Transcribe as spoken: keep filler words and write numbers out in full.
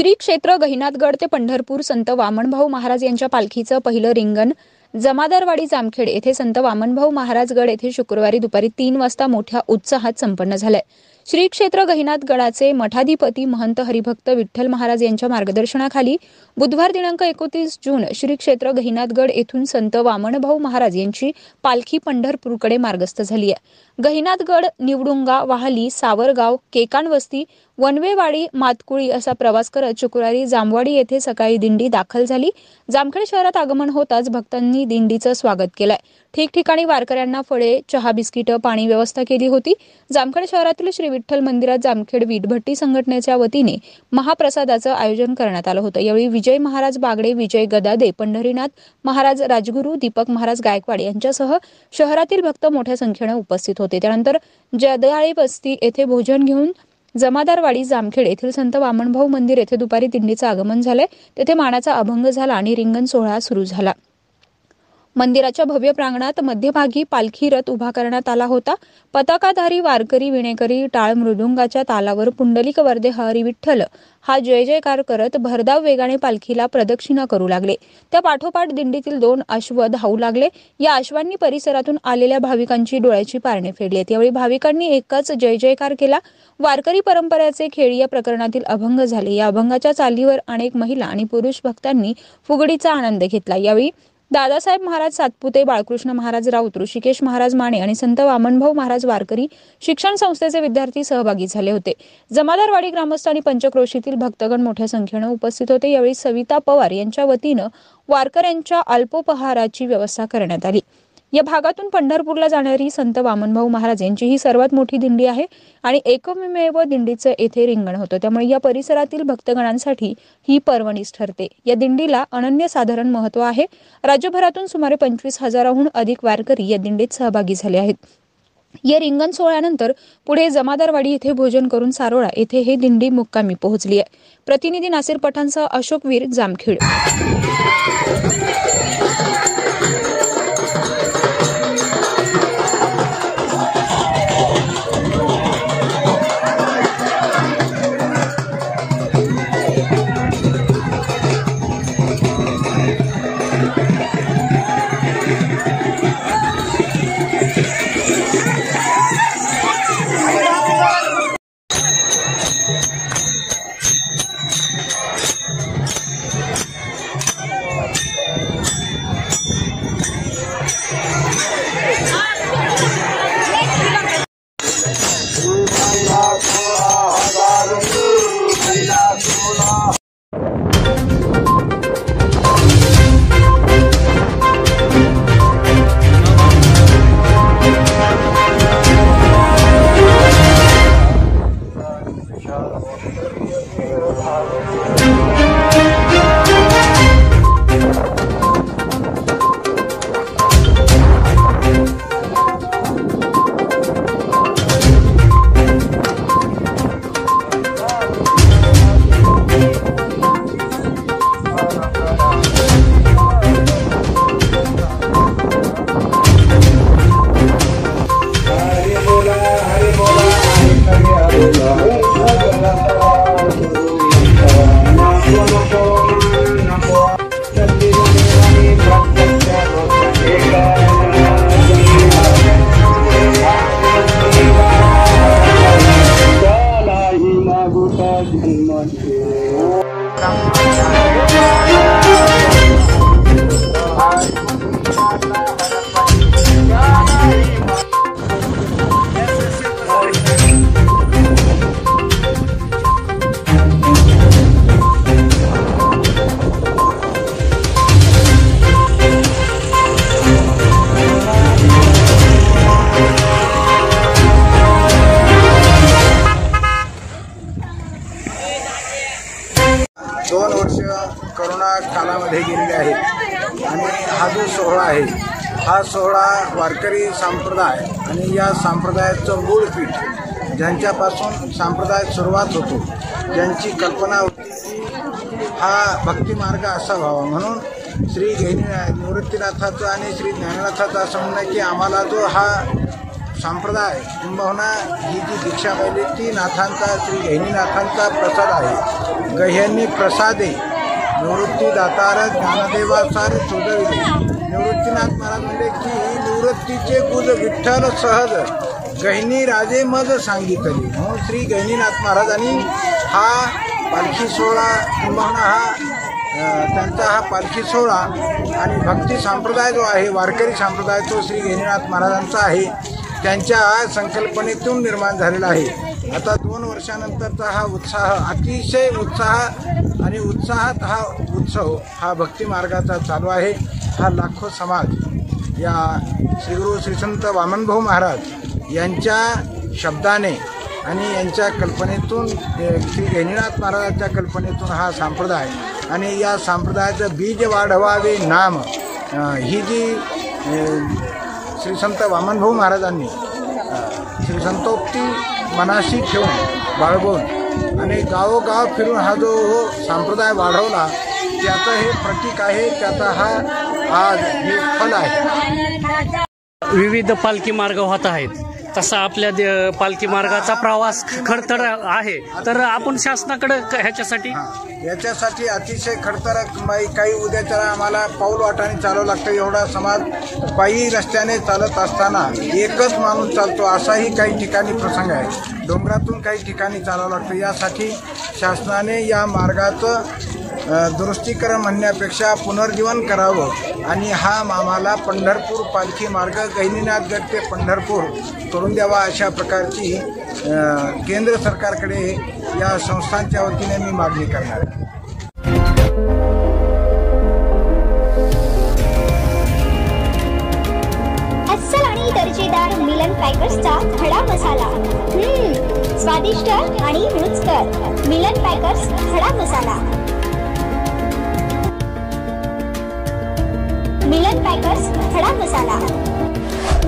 श्री क्षेत्र गहिनाथगड ते पंढरपूर संत वामनभाऊ महाराज यांच्या पालखीचं पहिलं रिंगण जमादारवाडी जामखेड येथे संत वामनभाऊ महाराज गड येथे शुक्रवारी दुपारी तीन वाजता मोठ्या उत्साहात संपन्न झाले। श्री क्षेत्र गहिनाथगडाचे मठाधिपती महंत हरिभक्त विठ्ठल महाराज यांच्या मार्गदर्शनाखाली बुधवार दिनांक एकोणतीस जून श्री क्षेत्र गहिनाथगड येथून संत वामनभाऊ महाराज यांची पालखी पंढरपूरकडे मार्गस्थ झाली आहे। गहिनाथगड, निवडुंगा, वाहली, सावरगाव, केकानवस्ती, वनवेवाडी, मातकुळी असा प्रवास करत शुक्रवारी जामवाडी येथे सकाळी दिंडी दाखल झाली। जामखेड शहरात आगमन होताच भक्तांनी दिंडीचं स्वागत केलंय। ठिकठिकाणी वारकऱ्यांना फळे, चहा, बिस्किट, पाणी व्यवस्था केली होती। जामखेड शहरातील श्री विठ्ठल मंदिरात जामखेड वीटभट्टी संघटनेच्या वतीने महाप्रसादाचं आयोजन करण्यात आलं होतं। यावेळी विजय महाराज बागडे, विजय गदादे, पंढरीनाथ महाराज राजगुरू, दीपक महाराज गायकवाड यांच्यासह शहरातील भक्त मोठ्या संख्येने उपस्थित होते। त्यानंतर जदाळे वस्ती येथे भोजन घेऊन जमादारवाडी जामखेड येथील संत वामनभाऊ मंदिर येथे दुपारी दिंडीचं आगमन झाले। तेथे मानाचा अभंग झाला आणि रिंगण सोहळा सुरू झाला। मंदिराच्या भव्य प्रांगणात मध्यभागी पालखी रथ उभा करण्यात आला होता। पताकाधारी वारकरी, विणेकरी टाळ मृदुंगाच्या तालावर पुंडलिक वरदे हरी विठ्ठल हा जय जयकार करत भरधाव वेगाने पालखीला प्रदक्षिणा करू लागले। त्या पाठोपाठ दिंडीतील दोन अश्व धावू लागले। या अश्वांनी परिसरातून आलेल्या भाविकांची डोळ्याची पारणे फेडली। यावेळी भाविकांनी एकच जय जयकार केला। वारकरी परंपरेचे खेळी या प्रकरणातील अभंग झाले। या अभंगाच्या चालीवर अनेक महिला आणि पुरुष भक्तांनी फुगडीचा आनंद घेतला। यावेळी दादासाहेब महाराज सातपुते, बाळकृष्ण महाराज राऊत, ऋषिकेश महाराज माने आणि संत वामनभाऊ महाराज वारकरी शिक्षण संस्थेचे विद्यार्थी सहभागी झाले होते। जमादारवाडी ग्रामस्थ आणि पंचक्रोशीतील भक्तगण मोठ्या संख्येने उपस्थित होते। यावेळी सविता पवार यांच्या वतीनं वारकऱ्यांच्या अल्पोपहाराची व्यवस्था करण्यात आली। या भागातून पंढरपूरला जाणारी संत वामनभाऊ महाराज यांची ही सर्वात मोठी दिंडी आहे आणि एकमेव दिंडीचं येथे रिंगण होतं। त्यामुळे या परिसरातील भक्तगणांसाठी ही पर्वणीच ठरते। या दिंडीला अनन्यसाधारण महत्त्व आहे। राज्यभरातून सुमारे पंचवीस हजाराहून अधिक वारकरी या दिंडीत सहभागी झाले आहेत। या रिंगण सोहळ्यानंतर पुढे जमादारवाडी येथे भोजन करून सारोळा येथे हे दिंडी मुक्कामी पोहोचली आहे। प्रतिनिधी नासिर पठाणसह अशोक वीर, जामखेड। दोन वर्ष करोना कालामध्ये गेलेले आहेत आणि हा जो सोहळा आहे हा सोहळा वारकरी संप्रदाय आणि या संप्रदायाचं मूळ पीठ ज्यांच्यापासून संप्रदाय सुरुवात होतो, ज्यांची कल्पना होती की हा भक्तिमार्ग असा व्हावा, म्हणून श्री निवृत्तीनाथाचं आणि श्री ज्ञाननाथाचं असं म्हणणं की आम्हाला जो हा संप्रदाय किंबहुना ही जी दीक्षा पाहिली ती नाथांचा श्री गहिनीनाथांचा प्रसाद आहे. गह्यांनी प्रसादे निवृत्ती दातार ज्ञानदेवासार चोदविले. निवृत्तीनाथ महाराज म्हणजे की निवृत्तीचे गुज विठ्ठल सहज गहिनी राजे मज सांगितले. म्हणून श्री गहिनीनाथ महाराजांनी हा पालखी सोहळा किंबहुना हा त्यांचा हा पालखी सोहळा आणि भक्ती संप्रदाय जो आहे वारकरी संप्रदाय तो श्री गहिनीनाथ महाराजांचा आहे. त्यांच्या संकल्पनेतून निर्माण झालेला आहे. आता दोन वर्षानंतरचा हा उत्साह अतिशय उत्साह आणि उत्साहात हा उत्सव हा भक्ती मार्गाचा चालू आहे. हा लाखो समाज या श्रीगुरु श्रीसंत वामनभाऊ महाराज यांच्या शब्दाने आणि यांच्या कल्पनेतून श्री गहिनीनाथ महाराजांच्या कल्पनेतून हा संप्रदाय आणि या संप्रदायाचं बीज वाढवावे नाम ही जी श्री संत वामनभाऊ महाराजांनी श्री संतोक्ती मनाशी ठेवून बाळगून आणि गावोगाव फिरून हा जो संप्रदाय वाढवला त्याचं हे प्रतीक आहे. त्याचा हा आज हे फल आहे. विविध पालखी मार्ग होत आहेत तसा आपल्या पालखी मार्गाचा प्रवास खडतर आहे. तर आपण शासनाकडे ह्याच्यासाठी याच्यासाठी अतिशय खडतर काही उद्याच्या आम्हाला पाऊल वाटाने चालावं लागतं. एवढा समाज पायी रस्त्याने चालत असताना एकच माणूस चालतो असाही काही ठिकाणी प्रसंग आहे. डोंगरातून काही ठिकाणी चालावं लागतं. यासाठी शासनाने या मार्गाचं दुरुस्तीकरण म्हणण्यापेक्षा पुनर्जीवन करावं आणि हा आम्हाला पंढरपूर पालखी मार्ग गहिनीनाथ गड ते पंढरपूर करून द्यावा अशा प्रकारची केंद्र सरकारकडे या संस्थांच्या वतीने मी मागणी करणार आहे. अस्सल आणि दर्जेदार मिलन पॅकर्सचा खडा मसाला. स्वादिष्ट आणि रुचकर मिलन पॅकर्स खडा मसाला. मिलन पॅकर्स खडा मसाला.